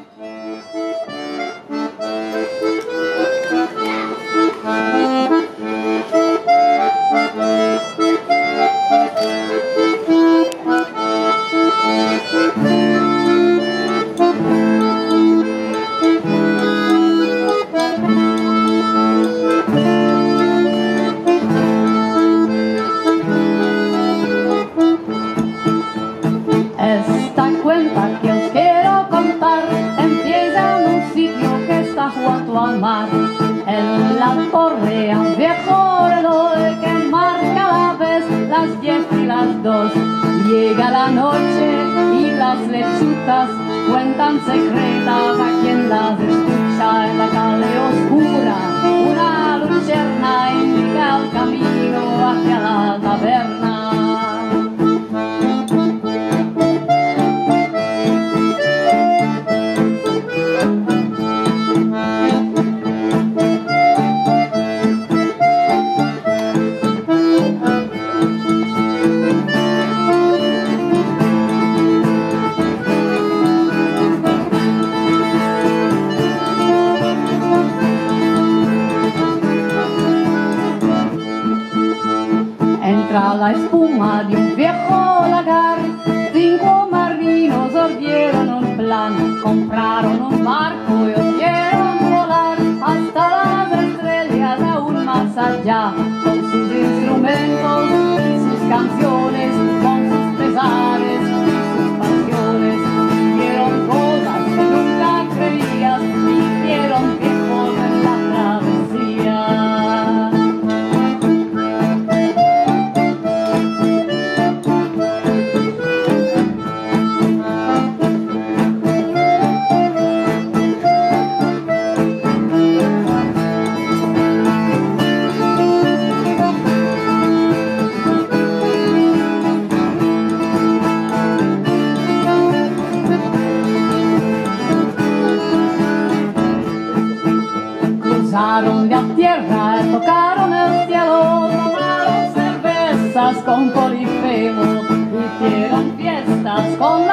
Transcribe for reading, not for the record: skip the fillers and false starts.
Esta cuenta que os quiero contar empieza en un sitio que está junto al mar. En la torre a un viejo reloj que marca a la vez las 10 y las 2. Llega la noche y las lechutas cuentan secretas a quien las escucha. En la calle oscura una lucerna indica el camino hacia la taberna. Entra la espuma de un viejo lagar, 5 marinos ordieron un plan, compraron un barco y oyeron volar hasta las estrellas aún más allá, con sus instrumentos y sus canciones, con sus pesares y sus pasiones. Vieron cosas que nunca creías, vivieron tiempos en la travesía. Cruzaron la tierra, tocaron el cielo, tomaron cervezas con Polifemo, hicieron fiestas con la